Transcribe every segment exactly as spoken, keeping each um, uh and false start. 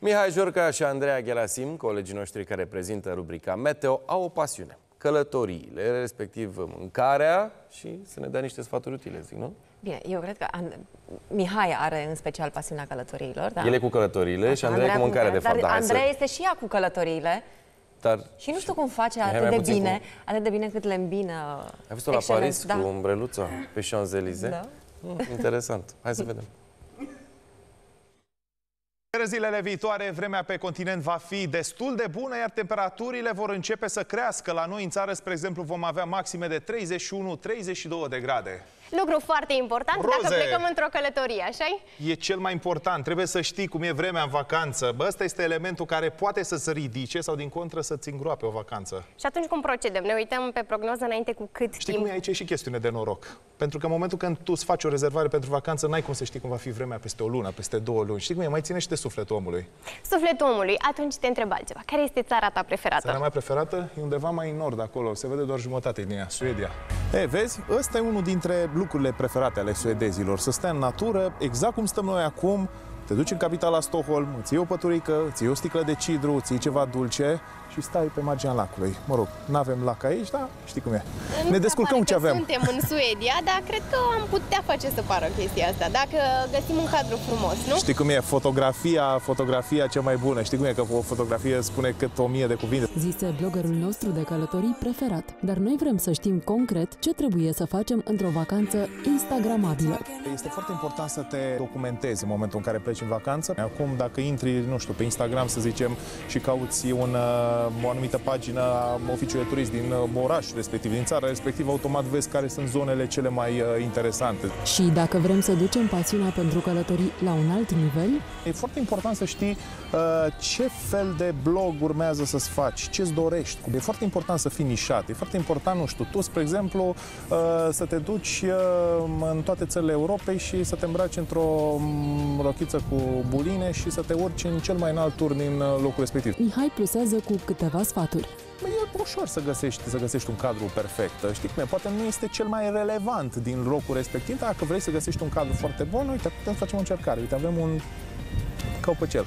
Mihai Jorca și Andreea Ghelasim, colegii noștri care prezintă rubrica Meteo, au o pasiune: călătoriile, respectiv mâncarea, și să ne dea niște sfaturi utile, zic, nu? Bine, eu cred că And... Mihai are în special pasiunea călătoriilor. Da? El e cu călătoriile. Așa, și Andreea, Andreea cu mâncarea, de fapt. Dar da, Andreea să... este și ea cu călătoriile. Dar... Și nu știu cum face atât de bine, cum... atât de bine cât le îmbină. Ai văzut-o la Paris, da, cu umbreluța pe Champs-Élysées? Da. Mm, interesant. Hai să vedem. În zilele viitoare, vremea pe continent va fi destul de bună, iar temperaturile vor începe să crească. La noi în țară, spre exemplu, vom avea maxime de treizeci și unu treizeci și două de grade. Lucru foarte important. Roze, dacă plecăm într-o călătorie, așa-i? E cel mai important. Trebuie să știi cum e vremea în vacanță. Bă, ăsta este elementul care poate să se ridice sau, din contră, să-ți îngroape o vacanță. Și atunci cum procedăm? Ne uităm pe prognoză înainte cu cât Știi timp? cum e aici? E și chestiune de noroc. Pentru că în momentul când tu îți faci o rezervare pentru vacanță, n-ai cum să știi cum va fi vremea peste o lună, peste două luni. Știi cum e? Mai ține și de sufletul omului. Sufletul omului. Atunci te întreb altceva. Care este țara ta preferată? Țara mea preferată e undeva mai în nord, acolo. Se vede doar jumătate din ea, Suedia. E, vezi? Ăsta e unul dintre lucrurile preferate ale suedezilor. Să stea în natură, exact cum stăm noi acum. Te duci în capitala Stockholm, îți iei o păturică, îți iei o sticlă de cidru, îți iei ceva dulce și stai pe marginea lacului. Mă rog, n-avem lac aici, dar știi cum e. Nu ne descurcăm cu ce avem. Suntem în Suedia, dar cred că am putea face să pară chestia asta, dacă găsim un cadru frumos, nu? Știi cum e? Fotografia, fotografia cea mai bună. Știi cum e? Că o fotografie spune cât o mie de cuvinte. Zise bloggerul nostru de călătorii preferat. Dar noi vrem să știm concret ce trebuie să facem într-o vacanță instagramabilă. Este foarte important să te documentezi în momentul în care pleci în vacanță. Acum, dacă intri, nu știu, pe Instagram, să zicem, și cauți un, o anumită pagină a oficiului de turism din orașul respectiv, din țara respectiv, automat vezi care sunt zonele cele mai interesante. Și dacă vrem să ducem pasiunea pentru călătorii la un alt nivel, e foarte important să știi uh, ce fel de blog urmează să-ți faci, ce-ți dorești. E foarte important să fii nișat. E foarte important, nu știu, tu, spre exemplu, uh, să te duci uh, în toate țările Europei și să te îmbraci într-o rochiță cu buline și să te urci în cel mai înalt tur din locul respectiv. Mihai plusează cu câteva sfaturi. E ușor să găsești, să găsești un cadru perfect. Știi cum e? Poate nu este cel mai relevant din locul respectiv, dar dacă vrei să găsești un cadru foarte bun, uite, putem să facem o încercare. Uite, avem un căpăcel.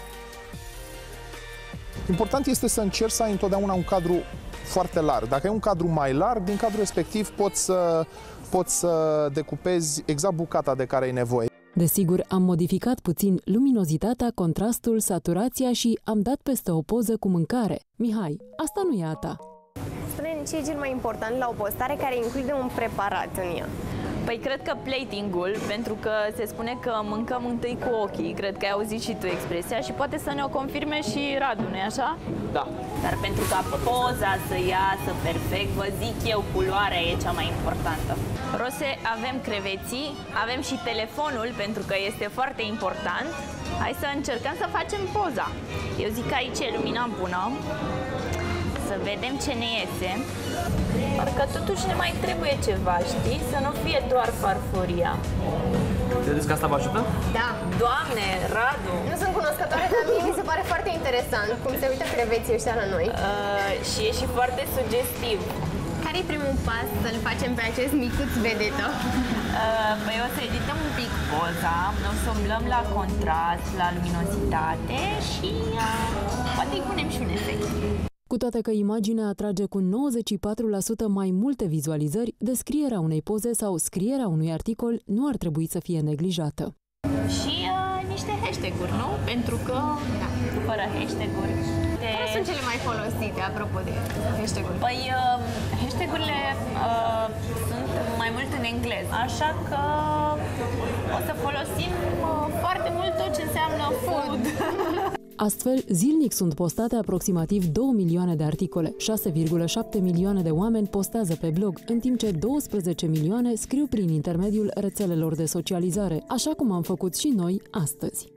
Important este să încerci să ai întotdeauna un cadru foarte larg. Dacă ai un cadru mai larg, din cadrul respectiv poți să, poți să decupezi exact bucata de care ai nevoie. Desigur, am modificat puțin luminozitatea, contrastul, saturația și am dat peste o poză cu mâncare. Mihai, asta nu e a ta. Spune-mi ce e cel mai important la o postare care include un preparat în ea. Păi cred că plating-ul, pentru că se spune că mâncăm întâi cu ochii, cred că ai auzit și tu expresia și poate să ne o confirme și Radu, nu-i așa? Da. Dar pentru ca poza să iasă perfect, vă zic eu, culoarea e cea mai importantă. Rose, avem creveții, avem și telefonul, pentru că este foarte important. Hai să încercăm să facem poza. Eu zic că aici e lumina bună. Să vedem ce ne iese. Parcă totuși ne mai trebuie ceva, știi? Să nu fie doar farfuria. Credeți că asta vă ajută? Da. Doamne, Radu! Nu sunt cunoscătoare, dar mie mi se pare foarte interesant cum se uită creveții ăștia la noi. Uh, și e și foarte sugestiv. Care e primul pas să-l facem pe acest micuț vedetă? Uh, păi o să edităm un pic poza, o să umblăm la contrast, la luminozitate și uh, poate îi punem și un efect. Cu toate că imaginea atrage cu nouăzeci și patru la sută mai multe vizualizări, descrierea unei poze sau scrierea unui articol nu ar trebui să fie neglijată. Și uh, niște hashtag-uri, nu? Pentru că, da, fără hashtag-uri... De... Care sunt cele mai folosite, apropo de hashtag-uri? Păi, uh, hashtag-urile uh, sunt mai mult în engleză, așa că o să folosim uh, foarte mult tot ce înseamnă food. Astfel, zilnic sunt postate aproximativ două milioane de articole, șase virgulă șapte milioane de oameni postează pe blog, în timp ce douăsprezece milioane scriu prin intermediul rețelelor de socializare, așa cum am făcut și noi astăzi.